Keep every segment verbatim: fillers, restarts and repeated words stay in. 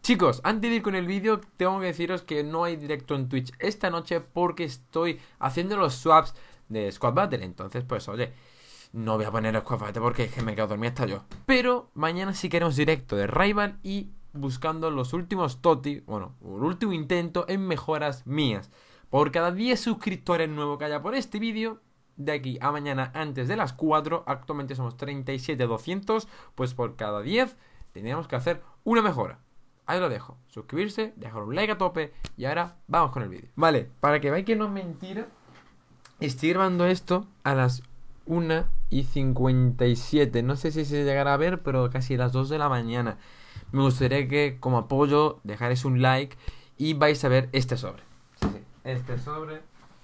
Chicos, antes de ir con el vídeo, tengo que deciros que no hay directo en Twitch esta noche porque estoy haciendo los swaps de Squad Battle. Entonces, pues, oye, no voy a poner Squad Battle porque es que me quedo dormido hasta yo. Pero mañana sí queremos directo de Rival y buscando los últimos Toti, bueno, el último intento en mejoras mías. Por cada diez suscriptores nuevos que haya por este vídeo, de aquí a mañana antes de las cuatro, actualmente somos treinta y siete doscientos, pues por cada diez tenemos que hacer una mejora. Ahí lo dejo, suscribirse, dejar un like a tope y ahora vamos con el vídeo. Vale, para que veáis que no es mentira, estoy grabando esto a las una y cincuenta y siete. No sé si se llegará a ver, pero casi a las dos de la mañana. Me gustaría que como apoyo dejaréis un like y vais a ver este sobre. Sí, sí, este sobre.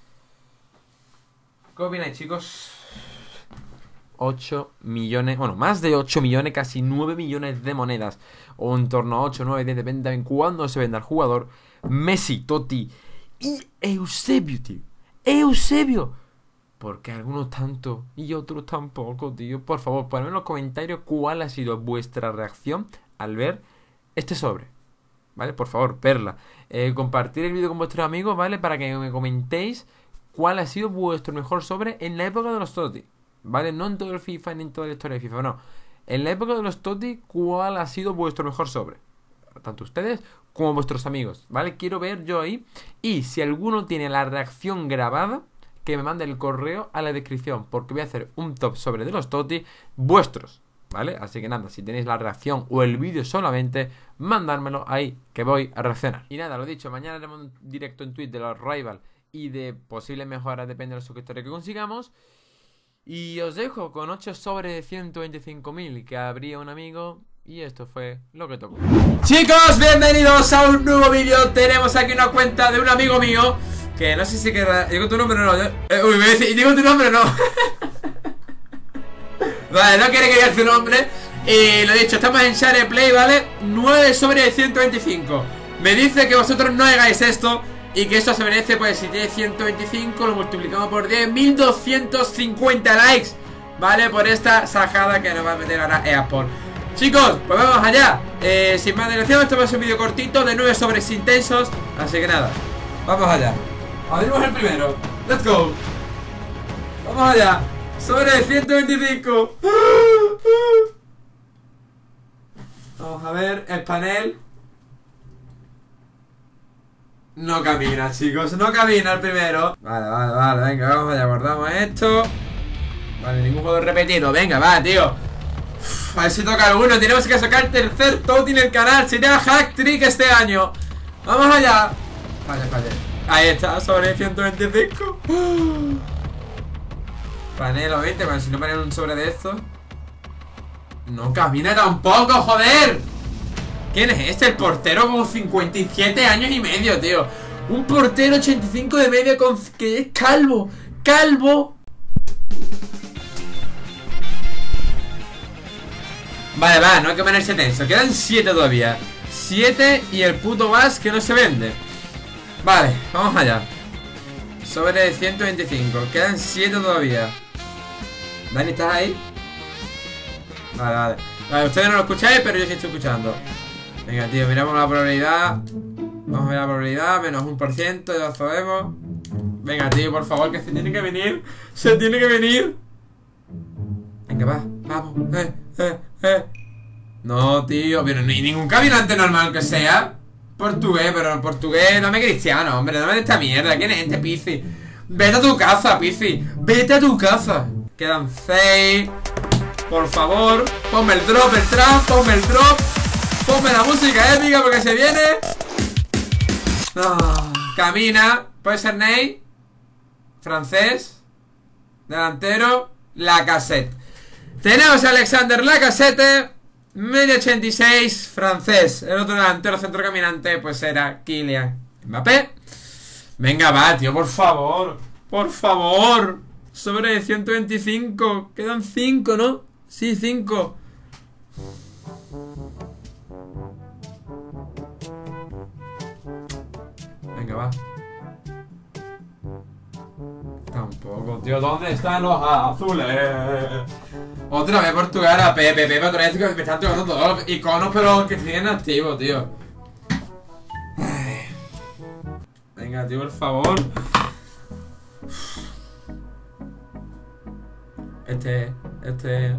¿Qué opináis, chicos? ocho millones, bueno, más de ocho millones, casi nueve millones de monedas, o en torno a ocho, nueve, diez, depende de cuándo se venda el jugador. Messi, Totti y Eusebio, tío. Eusebio. Porque algunos tanto y otros tampoco, tío. Por favor, ponedme en los comentarios cuál ha sido vuestra reacción al ver este sobre, ¿vale? Por favor, verla. Eh, compartir el vídeo con vuestros amigos, ¿vale? Para que me comentéis cuál ha sido vuestro mejor sobre en la época de los Totti, ¿vale? No en todo el FIFA ni en toda la historia de FIFA, no. En la época de los Totti, ¿cuál ha sido vuestro mejor sobre? Tanto ustedes como vuestros amigos, ¿vale? Quiero ver yo ahí. Y si alguno tiene la reacción grabada, que me mande el correo a la descripción, porque voy a hacer un top sobre de los Totti vuestros, ¿vale? Así que nada, si tenéis la reacción o el vídeo solamente, mandármelo ahí, que voy a reaccionar. Y nada, lo dicho, mañana haremos un directo en Twitch de los Rival y de posibles mejoras, depende de los suscriptores que consigamos. Y os dejo con ocho sobres de ciento veinticinco mil que abría un amigo. Y esto fue lo que tocó. Chicos, bienvenidos a un nuevo vídeo. Tenemos aquí una cuenta de un amigo mío, que no sé si querrá... ¿Digo tu nombre o no? Eh, uy, me dice, ¿digo tu nombre o no? Vale, no quiere que diga su nombre. Y lo dicho, estamos en Share Play, ¿vale? nueve sobres de ciento veinticinco. Me dice que vosotros no hagáis esto y que esto se merece, pues si tiene ciento veinticinco lo multiplicamos por diez, mil doscientos cincuenta likes, ¿vale? Por esta sajada que nos va a meter ahora eSport. Chicos, pues vamos allá. eh, Sin más dilación, esto va a ser un vídeo cortito de nueve sobres intensos. Así que nada, vamos allá. Abrimos el primero, let's go. Vamos allá. Sobre de ciento veinticinco. Vamos a ver el panel. No camina, chicos, no camina el primero. Vale, vale, vale, venga, vamos allá, guardamos esto. Vale, ningún juego repetido, venga, va, tío. Uf, a ver si toca alguno, tenemos que sacar el tercer Toti en el canal. Sería hack trick este año. Vamos allá. Vale, vale. Ahí está, sobre ciento veinticinco. Panel o veinte, bueno, si no ponen un sobre de esto. No camina tampoco, joder. ¿Quién es este? El portero con cincuenta y siete años y medio, tío. Un portero ochenta y cinco de media con... que es calvo. Calvo. Vale, va, no hay que ponerse tenso. Quedan siete todavía. siete y el puto Bass que no se vende. Vale, vamos allá. Sobre ciento veinticinco. Quedan siete todavía. Dani, ¿estás ahí? Vale, vale. Vale, ustedes no lo escucháis, pero yo sí estoy escuchando. Venga, tío, miramos la probabilidad. Vamos a ver la probabilidad, menos un por ciento, ya lo sabemos. Venga, tío, por favor, que se tiene que venir. Se tiene que venir. Venga, va, vamos. Eh, eh, eh. No, tío, pero ni ningún caminante normal que sea. Portugués, pero en portugués, dame cristiano, hombre, dame esta mierda. ¿Quién es este, Pizzi? Vete a tu casa, Pizzi. Vete a tu casa. Quedan seis. Por favor, ponme el drop, el trap, ponme el drop. Ponme la música épica porque se viene. Oh, camina. Puede ser Ney. Francés. Delantero. Lacazette. Tenemos a Alexander Lacazette. Medio ochenta y seis. Francés. El otro delantero centro caminante pues era Kylian Mbappé. Venga, va, tío, por favor. Por favor. Sobre ciento veinticinco. Quedan cinco, ¿no? Sí, cinco. Venga, va. Tampoco, tío. ¿Dónde están los azules? Otra vez Portugal a Pepe. Pepe otra vez que me están tocando todos los iconos, pero que siguen activos, tío. Venga, tío, por favor. Este, este...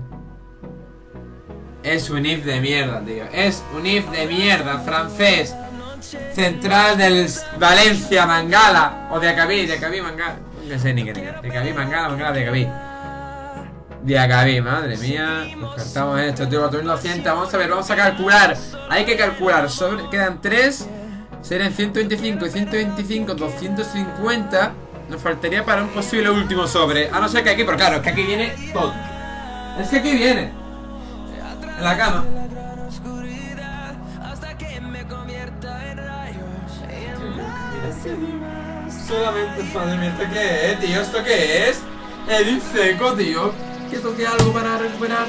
Es un if de mierda, tío. Es un if de mierda, francés. Central del Valencia, Mangala. O de Acabí, de Acabí, Mangala. No sé ni qué diga. De Acabí, Mangala, Mangala, de Acabí. De Acabí, madre mía. Descartamos esto, tío. cuatro mil doscientos. Vamos a ver, vamos a calcular. Hay que calcular. Sobre, quedan tres. Serían ciento veinticinco y ciento veinticinco, doscientos cincuenta. Nos faltaría para un posible último sobre. A no ser que aquí, pero claro, es que aquí viene todo. Es que aquí viene. En la cama. Solamente, madre mía, ¿esto qué es, tío? ¿Esto qué es? El seco, tío. Que toque algo para recuperar.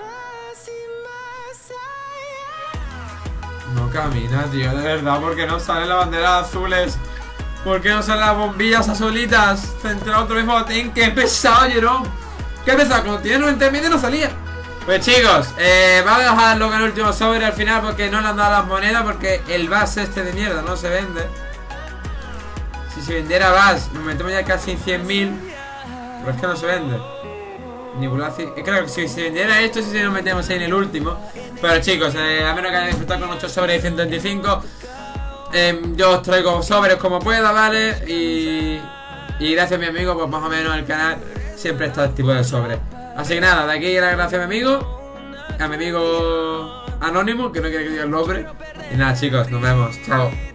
No camina, tío, de verdad. ¿Por qué no salen las banderas azules? ¿Por qué no salen las bombillas azulitas? Central otro mismo botín. ¡Qué pesado, Jerome! ¡Qué pesado! Cuando tiene noventa medio no salía. Pues chicos, eh, vamos a dejarlo con el último sobre al final porque no le han dado las monedas. Porque el base este de mierda no se vende. Si se vendiera base, nos metemos ya casi en cien mil. Pero es que no se vende. Nibulaci. Creo que si se vendiera esto, sí nos metemos ahí en el último. Pero chicos, eh, a menos que hayan disfrutado con ocho sobres de ciento veinticinco, eh, yo os traigo sobres como pueda, ¿vale? Y, y gracias a mi amigo, pues más o menos el canal siempre está este tipo de sobres. Así que nada, de aquí las gracias a mi amigo, a mi amigo Anónimo, que no quiere que diga el nombre. Y nada chicos, nos vemos, chao.